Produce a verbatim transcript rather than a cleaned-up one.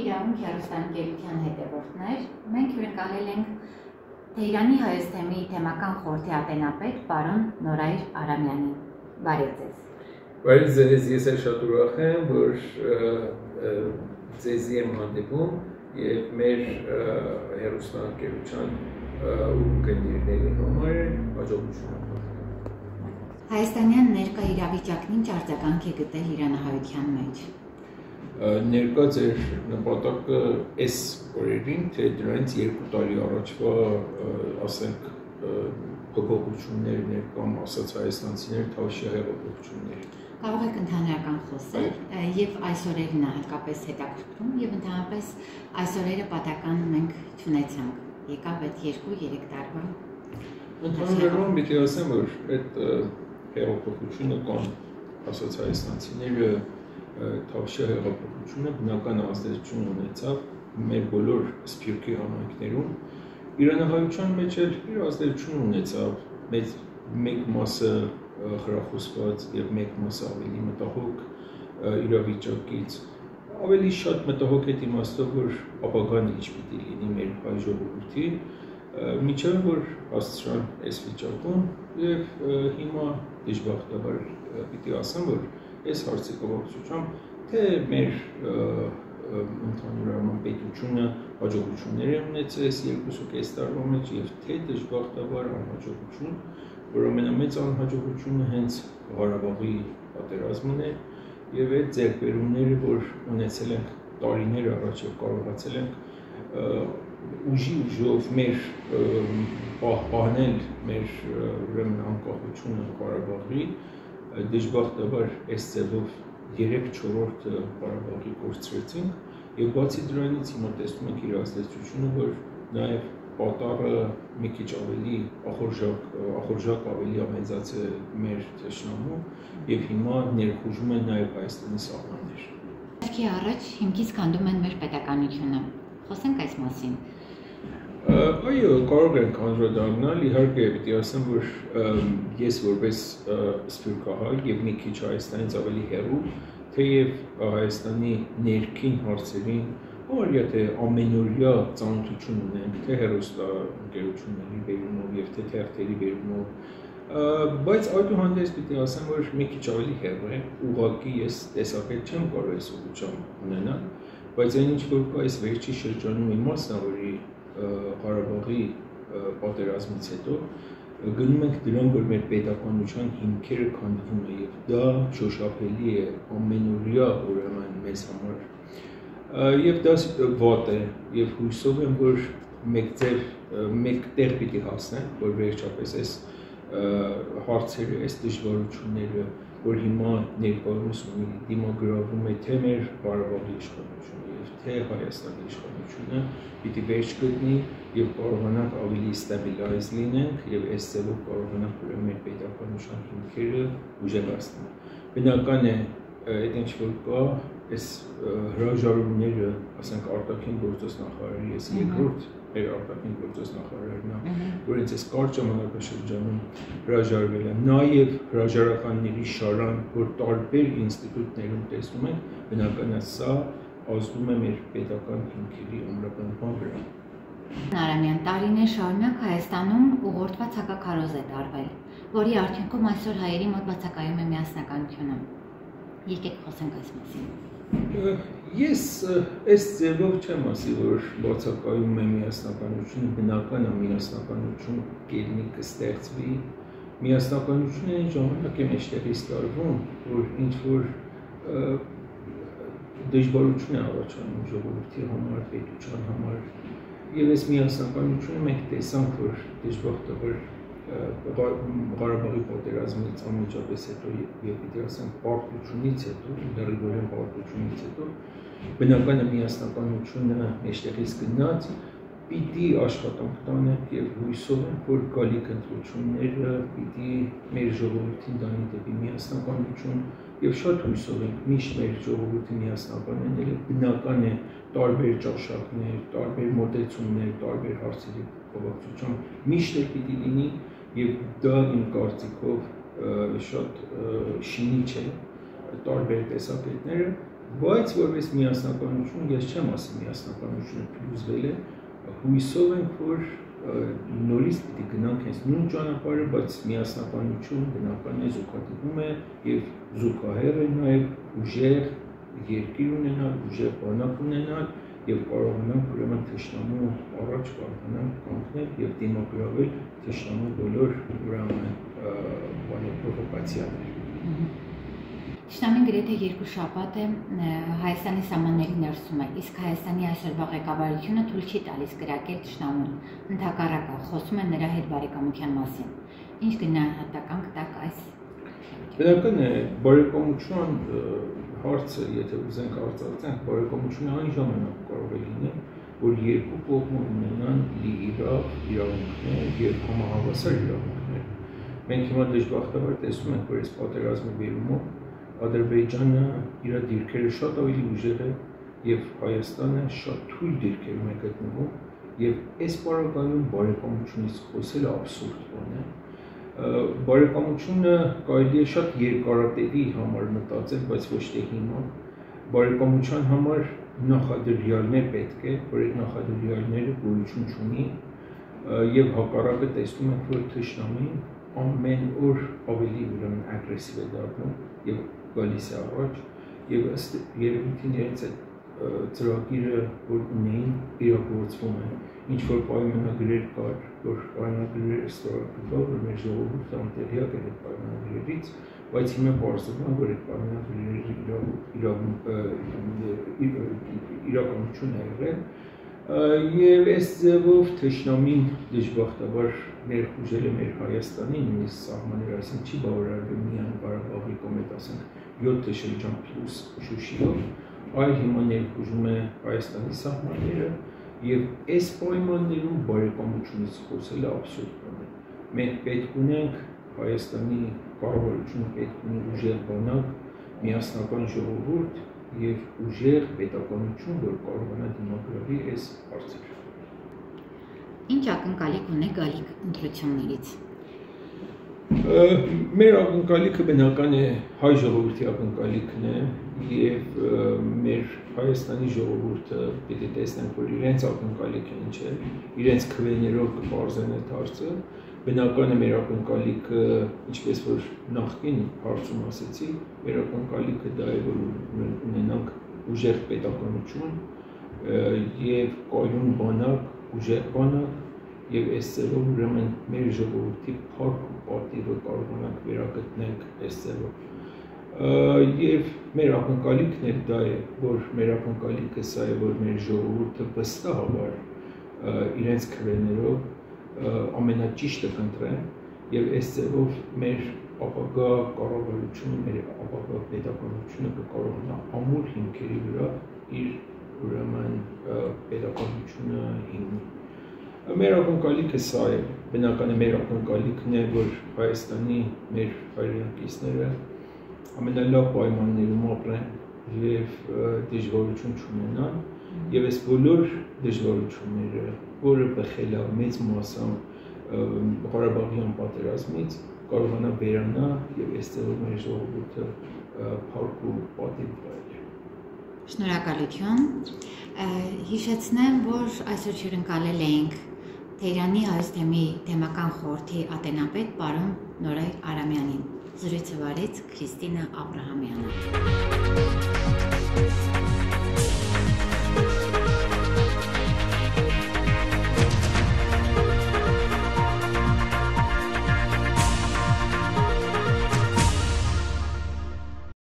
իրավունք հեռուստաընկերության հետևորդներ, մենք հյուրընկալել ենք Թեհրանի հայոց թեմի թեմական խորհրդի ատենապետ պարոն Նորայր Արամյանին։ Բարև ձեզ։ Բարև ձեզ, ես էլ շատ ուրախ եմ, որ ձեզի եմ հանդիպում եւ մեր հեռուստաընկերության ունկնդիրների համար հաջողություն եմ։ Հայաստանյան ներկա իրավիճակն ինչ արձագանք է գտել իրանահայության մեջ։ Ներկա ձեր նպատակը այս օրերին, թե դրանից երկու տարի առաջվա, ասենք, փոփոխություններն էր կամ ասած հայաստանցիներ թավշյա հեղափոխություններ։ Կարող եք ընդհանրական խոսել եւ այս օրերն է հատկապես հետաքրքրում եւ ընդհանրապես այս օրերը պատական մենք չունեցանք։ Եկավ այդ երկու-երեք տարվա։ Ընդհանրորեն պիտի ասեմ, որ այդ հեղափոխությունը կամ ասած հայաստանցիները թավշյա հեղափոխությունը բնական ազդեցություն ունեցավ մեր բոլոր սփյուռքի համայնքներում։ Իրանահայության մեջ էլ իր ազդեցություն ունեցավ մեծ մեկ մասը խրախուսված եւ մեկ մասը ավելի մտահոգ իրավիճակից։ Ավելի շատ մտահոգ է իմաստով, որ ապագան ինչ պիտի լինի մեր հայ ժողովրդի, միջև որ հասցրան այս վիճակում եւ հիմա դժբախտաբար պիտի ասեմ, որ այս հարցի կապակցությամբ թե մեր ընդհանուր առմամբ պետությունը հաջողություններ է ունեցել երկու կես տարվա մեջ եւ թե դժբախտաբար անհաջողություն, որ ամենամեծ անհաջողությունը հենց Ղարաբաղի պատերազմն է եւ այդ ձեռքբերումները, որ ունեցել ենք տարիներ առաջ եւ կարողացել ենք ուժի ուժով մեր պահպանել մեր ուրեմն անկախությունը Ղարաբաղի, դժբախտաբար այս ձևով երեք-չորրորդ Ղարաբաղի կորցրեցինք եւ բացի դրանից հիմա տեսնում ենք իր ազդեցությունը, որ նաեւ պատառը մի քիչ ավելի ախորժակ ախորժակ ավելի ամեծացել մեր թշնամու եւ հիմա ներխուժում են նաեւ Հայաստանի սահմաններ։ Երկի առաջ հիմքից քանդում են մեր պետականությունը։ Խոսենք այս մասին։ Այո, կարող ենք անդրադառնալ, իհարկե պիտի ասեմ, որ ես որպես սփյուռքահայ եւ մի քիչ Հայաստանից ավելի հեռու, թեև Հայաստանի ներքին հարցերին Որյա թե ամենօրյա ծանոթություն ունենք, թե հեռուստաընկերությունների բերումով եւ թե թերթերի բերումով, բայց այդուհանդերձ պիտի ասեմ, որ մի քիչ ավելի հեռու է, ուղղակի ես տեսակետ չեմ կարող այս ուղղությամբ ունենալ, բայց այն ինչ որ կա այս վերջի շրջանում մի մասնավորի Ղարաբաղի պատերազմից հետո գնում ենք դրան, որ մեր պետականության հիմքերը քանդվում է եւ դա շոշափելի է ամենօրյա ուրեմն մեզ համար։ Եվ դա վատ է, եւ հույսով եմ, որ մեկ ձեր մեկ տեղ պիտի հասնենք, որ վերջապես այս հարցերը, այս դժվարությունները, որ հիմա ներկայումս ունի դիմագրավում է թե մեր Ղարաբաղի իշխանությունը եւ թե Հայաստանի իշխանությունը, պիտի վերջ գտնի եւ կարողանանք ավելի ստաբիլայզ լինենք եւ այս ձևով կարողանանք ուրեմն մեր պետականության հիմքերը ուժեղացնել։ Բնական է այդ ինչ որ կա այս հրաժարումները, ասենք արտաքին գործոս նախարարի, ես երկրորդ մեր արտաքին գործոս նախարարն է, որ ինձ այս կարճ ժամանակաշրջանում հրաժարվել եմ, նաև հրաժարականների շարան, որ տարբեր ինստիտուտներում տեսնում ենք, բնական է սա ազդում է մեր պետական հիմքերի ամրապնդման վրա։ Արամյան, տարիներ շարունակ Հայաստանում ուղղորդված հակաքարոզ է տարվել, որի արդյունքում այսօր հայերի մոտ բացակայում է միասնականությունը։ Եկեք խոսենք այս մասին։ Ես այս ձևով չեմ ասի, որ բացակայում է միասնականությունը, բնական է միասնականություն կելնի կստեղծվի։ Միասնականությունը այն ժամանակ է մեջտեղից տարվում, որ ինչ որ դժվարություն է առաջանում ժողովրդի համար, պետության համար։ Եվ այս միասնականությունը մենք տեսանք, որ դժբախտաբար Ղարաբաղի պատերազմից անմիջապես հետո եւ պիտի ասենք պարտությունից հետո, դեռևս պարտությունից հետո բնական է միասնականությունը մեջտեղից գնաց, պիտի աշխատանք տանենք եւ հույսով ենք, որ գալիք ընտրությունները պիտի մեր ժողովրդին տանի դեպի միասնականություն եւ շատ հույսով ենք միշտ մեր ժողովրդի միասնականն էլ բնական է տարբեր ճաշակներ, տարբեր մոտեցումներ, տարբեր հարցերի կապակցությամբ միշտ է պիտի լինի եւ դա իմ կարծիքով շատ շինիչ է տարբեր տեսակետները, Բայց որպես միասնականություն ես չեմ ասում միասնականությունը փլուզվել է, հույսով ենք, որ նորից պիտի գնանք հենց նույն ճանապարհը, բայց միասնականություն բնական է, զուգադիպում է եւ զուգահեռ է նաեւ ուժեղ երկիր ունենալ, ուժեղ բանակ ունենալ եւ կարողանանք ուրեմն թշնամու առաջ կարողանանք կանգնել եւ դիմագրավել թշնամու բոլոր ուրեմն բոլոր պրովոկացիաներ։ Թշնամին գրեթե երկու շաբաթ է Հայաստանի սահմանների ներսում է, իսկ Հայաստանի այսօրվա ղեկավարությունը թույլ չի տալիս կրակել թշնամուն, ընդհակառակը խոսում է նրա հետ բարեկամության մասին։ Ինչ գնահատական կտաք այս։ Բնական է, բարեկամություն հարցը, եթե ուզենք արծարծենք, բարեկամությունը այն ժամանակ կարող է լինել, որ երկու կողմը ունենան լիիրավ իրավունքներ եւ համահավասար իրավունքներ։ Մենք հիմա դժբախտաբար տեսնում ենք, որ այս պատերազմի բերումով Ադրբեջանը իր դիրքերը շատ ավելի ուժեղ է եւ Հայաստանը շատ թույլ դիրքերում է գտնվում եւ այս պարագայում բարեկամությունից խոսելը աբսուրդ բան է։ Բարեկամությունը կարելի է շատ երկարատևի համար մտածել, բայց ոչ թե հիմա։ Բարեկամության համար նախադրյալներ պետք է, որ այդ նախադրյալները գոյություն չունի եւ հակառակը տեսնում ենք, որ թշնամին ամեն օր ավելի ուրեմն ագրեսիվ է դառնում եւ գալիս է առաջ եւ ըստ երևույթին իրենց այդ ծրագիրը, որ ունեին, իրագործվում է։ Ինչ որ պայմանագրեր կար, որ պայմանագրերը ստորագրվող, որ մեր ժողովուրդը անտեղյակ էր այդ պայմանագրերից, բայց հիմա պարզվում է, որ այդ պայմանագրերը իրականություն է եղել եւ այս ձևով թշնամին դժբախտաբար ներխուժել է մեր Հայաստանի նույնիսկ սահմանները, այսինքն չի բավարարվել միայն Ղարաբաղի կողմից, ասենք յոթ շրջան պլյուս Շուշիով, այլ հիմա ներխուժում է Հայաստանի սահմանները եւ այս պայմաններում բարեկամությունից խոսելը աբսուրդ բան է։ Մենք պետք ունենք Հայաստանի կառավարությունը պետք ունի ուժեղ բանակ, միասնական ժողովուրդ եւ ուժեղ պետականություն, որ կարողանա դիմագրավի այս հարցերը։ Ինչ ակնկալիք ունեք գալիք ընտրություններից։ Մեր ակնկալիքը բնական է հայ ժողովրդի ակնկալիքն է եւ մեր Հայաստանի ժողովուրդը պիտի տեսնենք, որ իրենց ակնկալիքը ինչ է, իրենց քվեներով կբարձրեն այդ հարցը։ Բնական է մեր ակնկալիքը, ինչպես որ նախկին հարցում ասեցի, մեր ակնկալիքը դա է, որ ունենանք ուժեղ պետականություն եւ կայուն բանակ, ուժեղ բանակ եւ այս ձևով ուրեմն մեր ժողովրդի փառք ու պատիվը կարողանանք վերագտնենք այս ձևով։ Եվ մեր ակնկալիքն էլ դա է, որ մեր ակնկալիքը սա է, որ մեր ժողովուրդը վստահաբար իրենց քվեներով ամենաճիշտը կընտրեն եւ այս ձևով մեր ապագա կառավարությունը, մեր ապագա պետականությունը կկարողանա ամուր հիմքերի վրա իր ուրեմն պետականությունը հիմնել։ Մեր ակնկալիքը սա է, բնական է մեր ակնկալիքն է, որ Հայաստանի մեր հայրենակիցները ամենալավ պայմաններում ապրեն եւ դժվարություն չունենան եւ այս բոլոր դժվարությունները, որը բխել է մեծ մասամբ Ղարաբաղյան պատերազմից, կարողանա վերանա եւ այս ձևով մեր ժողովուրդը փառք ու պատիվ վայելի։ Շնորհակալություն։ Հիշեցնեմ, որ այսօր հյուրընկալել էինք Թեհրանի հայոց թեմի թեմական խորհրդի ատենապետ պարոն Նորայր Արամյանին։ Զրույցը վարեց Քրիստինա Աբրահամյանը։